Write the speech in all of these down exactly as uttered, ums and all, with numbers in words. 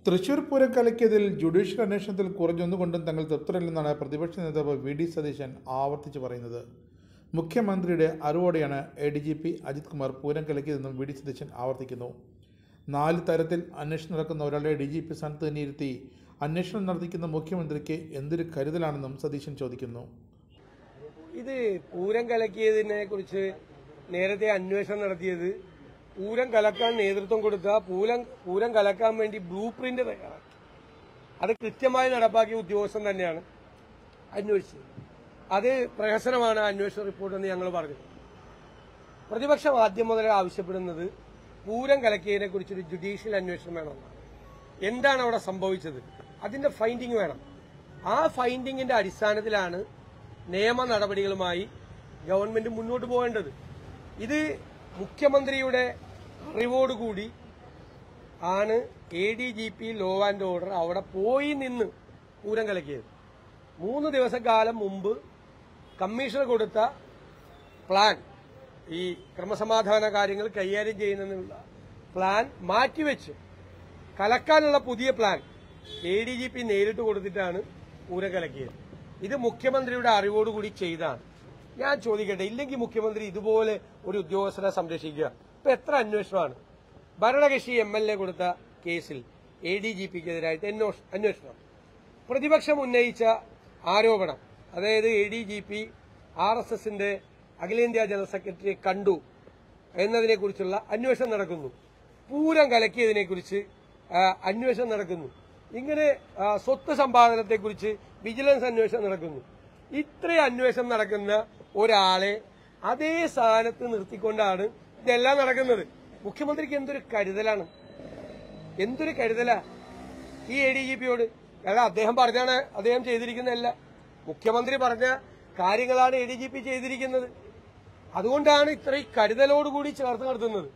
Thrissur Pooram കലക്കിയതിൽ judicial അന്വേഷണത്തിൽ കുറഞ്ഞൊന്നുകൊണ്ടും തങ്ങൾ തൃപ്തരല്ലെന്നാണ് പ്രതിപക്ഷ നേതാവ് വി ഡി സതീശൻ ആവർത്തിച്ച് പറയുന്നത്. മുഖ്യമന്ത്രിയുടെ അറിവോടെയാണ് A D G P Ajith Kumar Pooram കലക്കിയതെന്നും വി ഡി സതീശൻ ആവർത്തിക്കുന്നു. നാല് തരത്തിൽ അന്വേഷണം നടക്കുന്ന ഒരാളെ ഡി ജി പി സ്ഥാനത്ത് തന്നെ ഇരുത്തി അന്വേഷണം നടത്തിക്കുന്ന മുഖ്യമന്ത്രിക്ക് എന്തൊരു കരുതലാണെന്നും സതീശൻ ചോദിക്കുന്നു. ഇത് പൂരം കലക്കിയതിനെ കുറിച്ച് നേരത്തെ അന്വേഷണം നടത്തിയത് പൂരം കലക്കാൻ നേതൃത്വം കൊടുത്ത പൂരം പൂരം കലക്കാൻ വേണ്ടി ബ്ലൂ പ്രിന്റ് തയ്യാറാക്കി അത് കൃത്യമായി നടപ്പാക്കിയ ഉദ്യോഗസ്ഥൻ തന്നെയാണ് അന്വേഷിച്ചത്. അത് പ്രഹസനമാണ് അന്വേഷണ റിപ്പോർട്ട് എന്ന് ഞങ്ങൾ പറഞ്ഞു. പ്രതിപക്ഷം ആദ്യം മുതലേ ആവശ്യപ്പെടുന്നത് പൂരം കലക്കിയതിനെ കുറിച്ചൊരു ജുഡീഷ്യൽ അന്വേഷണം വേണമെന്നാണ്. എന്താണ് അവിടെ സംഭവിച്ചത്, അതിന്റെ ഫൈൻഡിങ് വേണം. ആ ഫൈൻഡിങ്ങിന്റെ അടിസ്ഥാനത്തിലാണ് നിയമ നടപടികളുമായി ഗവൺമെന്റ് മുന്നോട്ട് പോകേണ്ടത്. ഇത് മുഖ്യമന്ത്രിയുടെ അറിവോടുകൂടി ആണ് A D G P law and order അവിടെ പോയി നിന്ന് പൂരം കലക്കിയത്. മൂന്ന് ദിവസക്കാലം മുമ്പ് കമ്മീഷണർ കൊടുത്ത പ്ലാൻ, ഈ ക്രമസമാധാന കാര്യങ്ങൾ കൈകാര്യം ചെയ്യുന്നതിനുള്ള പ്ലാൻ മാറ്റിവെച്ച് കലക്കാനുള്ള പുതിയ plan A D G P നേരിട്ട് കൊടുത്തിട്ടാണ് പൂരം കലക്കിയത്. ഇത് മുഖ്യമന്ത്രിയുടെ അറിവോടുകൂടി ചെയ്താണ്. ഞാൻ ചോദിക്കട്ടെ, ഇല്ലെങ്കിൽ മുഖ്യമന്ത്രി ഇതുപോലെ ഒരു ഉദ്യോഗസ്ഥനെ സംരക്ഷിക്കുക? ഇപ്പൊ എത്ര അന്വേഷണമാണ് ഭരണകക്ഷി എം എൽ എ കൊടുത്ത കേസിൽ എ ഡി ജി പിക്കെതിരായിട്ട് അന്വേഷണം, പ്രതിപക്ഷം ഉന്നയിച്ച ആരോപണം, അതായത് A D G P R S എസിന്റെ അഖിലേന്ത്യാ ജനറൽ സെക്രട്ടറിയെ കണ്ടു എന്നതിനെ കുറിച്ചുള്ള അന്വേഷണം നടക്കുന്നു. പൂരം കലക്കിയതിനെ കുറിച്ച് അന്വേഷണം നടക്കുന്നു. ഇങ്ങനെ സ്വത്ത് സമ്പാദനത്തെക്കുറിച്ച് വിജിലൻസ് അന്വേഷണം നടക്കുന്നു. ഇത്രയും അന്വേഷണം നടക്കുന്ന ഒരാളെ അതേ സ്ഥാനത്ത് നിർത്തിക്കൊണ്ടാണ് ഇതെല്ലാം നടക്കുന്നത്. മുഖ്യമന്ത്രിക്ക് എന്തൊരു കരുതലാണ്, എന്തൊരു കരുതലാ ഈ എ ഡി ജി പിയോട്. കാരണം അദ്ദേഹം പറഞ്ഞാണ് അദ്ദേഹം ചെയ്തിരിക്കുന്നതല്ല, മുഖ്യമന്ത്രി പറഞ്ഞ കാര്യങ്ങളാണ് എ ഡി ജി പി ചെയ്തിരിക്കുന്നത്. അതുകൊണ്ടാണ് ഇത്രയും കരുതലോടുകൂടി ചേർത്ത് നടത്തുന്നത്.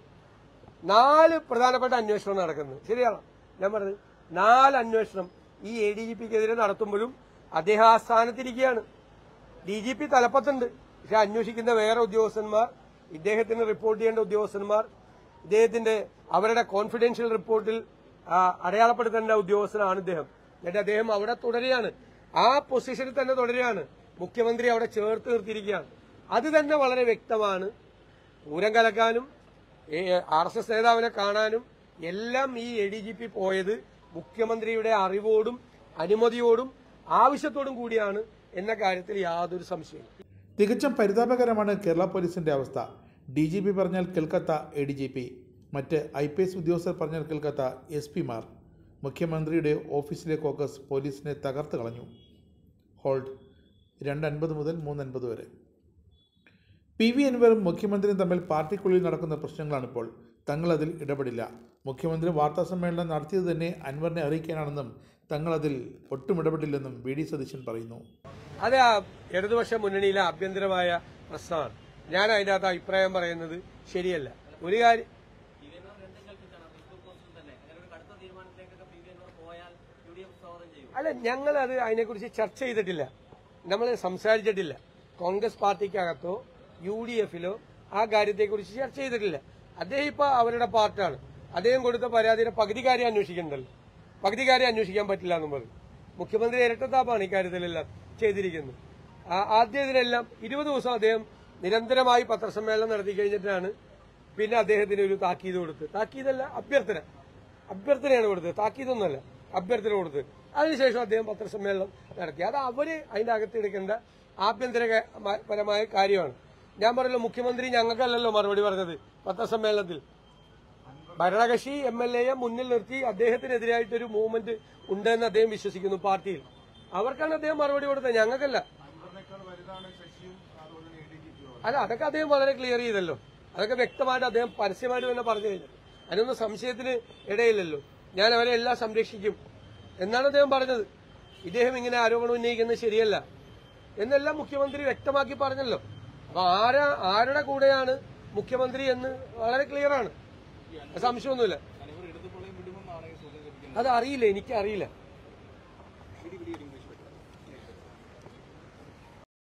നാല് പ്രധാനപ്പെട്ട അന്വേഷണം നടക്കുന്നത്. ശരിയാണ് ഞാൻ പറഞ്ഞത്. നാല് അന്വേഷണം ഈ എ ഡി ജി പിക്കെതിരെ നടത്തുമ്പോഴും അദ്ദേഹം ആ സ്ഥാനത്തിരിക്കുകയാണ്. ഡി ജി പി തലപ്പത്തുണ്ട്, പക്ഷെ അന്വേഷിക്കുന്ന വേറെ ഉദ്യോഗസ്ഥന്മാർ, ഇദ്ദേഹത്തിന് റിപ്പോർട്ട് ചെയ്യേണ്ട ഉദ്യോഗസ്ഥന്മാർ, ഇദ്ദേഹത്തിന്റെ അവരുടെ കോൺഫിഡൻഷ്യൽ റിപ്പോർട്ടിൽ അടയാളപ്പെടുത്തേണ്ട ഉദ്യോഗസ്ഥനാണ് ഇദ്ദേഹം. എന്നിട്ട് അദ്ദേഹം അവിടെ തുടരുകയാണ്, ആ പൊസിഷനിൽ തന്നെ തുടരുകയാണ്. മുഖ്യമന്ത്രി അവിടെ ചേർത്ത് നിർത്തിയിരിക്കുകയാണ്. അത് തന്നെ വളരെ വ്യക്തമാണ്. പൂരം കലക്കാനും ആർ എസ് എസ് നേതാവിനെ കാണാനും എല്ലാം ഈ എ ഡി ജി പി പോയത് മുഖ്യമന്ത്രിയുടെ അറിവോടും അനുമതിയോടും ആവശ്യത്തോടും കൂടിയാണ് എന്ന കാര്യത്തിൽ യാതൊരു സംശയവും. തികച്ചും പരിതാപകരമാണ് കേരള പോലീസിന്റെ അവസ്ഥ. ഡി ജി പി പറഞ്ഞാൽ കേൾക്കാത്ത എ ഡി ജി പി, മറ്റ് ഐ പി എസ് ഉദ്യോഗസ്ഥർ പറഞ്ഞാൽ കേൾക്കാത്ത എസ് പിമാർ. മുഖ്യമന്ത്രിയുടെ ഓഫീസിലെ കോക്കസ് പോലീസിനെ തകർത്ത് കളഞ്ഞു. ഹോൾഡ് രണ്ട് അൻപത് മുതൽ മൂന്ന് അൻപത് വരെ. പി വി അൻവറും മുഖ്യമന്ത്രിയും തമ്മിൽ പാർട്ടിക്കുള്ളിൽ നടക്കുന്ന പ്രശ്നങ്ങളാണിപ്പോൾ. തങ്ങളതിൽ ഇടപെടില്ല. മുഖ്യമന്ത്രി വാർത്താസമ്മേളനം നടത്തിയത് തന്നെ അൻവറിനെ അറിയിക്കാനാണെന്നും തങ്ങളതിൽ ഒട്ടും ഇടപെടില്ലെന്നും വി ഡി സതീശൻ പറയുന്നു. അത് ഇടതുപക്ഷ മുന്നണിയിലെ ആഭ്യന്തരമായ പ്രശ്നമാണ്. ഞാൻ അതിന്റെ അകത്ത് അഭിപ്രായം പറയുന്നത് ശരിയല്ല. ഒരു കാര്യം, അല്ല, ഞങ്ങൾ അത് അതിനെക്കുറിച്ച് ചർച്ച ചെയ്തിട്ടില്ല, നമ്മൾ സംസാരിച്ചിട്ടില്ല. കോൺഗ്രസ് പാർട്ടിക്കകത്തോ യു ഡി എഫിലോ ആ കാര്യത്തെക്കുറിച്ച് ചർച്ച ചെയ്തിട്ടില്ല. അദ്ദേഹം ഇപ്പൊ അവരുടെ പാർട്ടാണ്. അദ്ദേഹം കൊടുത്ത പരാതിയുടെ പകുതി കാര്യം അന്വേഷിക്കണ്ടല്ലോ, പകുതി കാര്യം അന്വേഷിക്കാൻ പറ്റില്ല എന്നും പറഞ്ഞു. മുഖ്യമന്ത്രി ഇരട്ടത്താപ്പാണ് ഇക്കാര്യത്തിലെല്ലാം ചെയ്തിരിക്കുന്നത്. ആദ്യം ഇതിനെല്ലാം ഇരുപത് ദിവസം അദ്ദേഹം നിരന്തരമായി പത്രസമ്മേളനം നടത്തി കഴിഞ്ഞിട്ടാണ് പിന്നെ അദ്ദേഹത്തിന് ഒരു താക്കീത് കൊടുത്ത്, താക്കീതല്ല അഭ്യർത്ഥന, അഭ്യർത്ഥനയാണ് കൊടുത്തത്, താക്കീതൊന്നുമല്ല, അഭ്യർത്ഥന കൊടുത്തത്. അതിനുശേഷം അദ്ദേഹം പത്രസമ്മേളനം നടത്തി. അത് അവര് അതിന്റെ അകത്തെടുക്കേണ്ട ആഭ്യന്തരപരമായ കാര്യമാണ്. ഞാൻ പറഞ്ഞല്ലോ, മുഖ്യമന്ത്രി ഞങ്ങൾക്കല്ലല്ലോ മറുപടി പറഞ്ഞത് പത്രസമ്മേളനത്തിൽ. ഭരണകക്ഷി എം എൽ എയെ മുന്നിൽ നിർത്തി അദ്ദേഹത്തിനെതിരായിട്ടൊരു മൂവ്മെന്റ് ഉണ്ടെന്ന് അദ്ദേഹം വിശ്വസിക്കുന്നു പാർട്ടിയിൽ. അവർക്കാണ് അദ്ദേഹം മറുപടി കൊടുത്തത്, ഞങ്ങൾക്കല്ല. അല്ല, അതൊക്കെ അദ്ദേഹം വളരെ ക്ലിയർ ചെയ്തല്ലോ. അതൊക്കെ വ്യക്തമായിട്ട് അദ്ദേഹം പരസ്യമായിട്ട് തന്നെ പറഞ്ഞു കഴിഞ്ഞു. അതിനൊന്നും സംശയത്തിന് ഇടയില്ലല്ലോ. ഞാൻ അവരെ എല്ലാം സംരക്ഷിക്കും എന്നാണ് അദ്ദേഹം പറഞ്ഞത്. ഇദ്ദേഹം ഇങ്ങനെ ആരോപണം ഉന്നയിക്കുന്നത് ശരിയല്ല എന്നെല്ലാം മുഖ്യമന്ത്രി വ്യക്തമാക്കി പറഞ്ഞല്ലോ. അപ്പൊ ആരാ ആരുടെ കൂടെയാണ് മുഖ്യമന്ത്രി എന്ന് വളരെ ക്ലിയർ ആണ്, സംശയമൊന്നുമില്ല. അത് അറിയില്ല, എനിക്കറിയില്ല.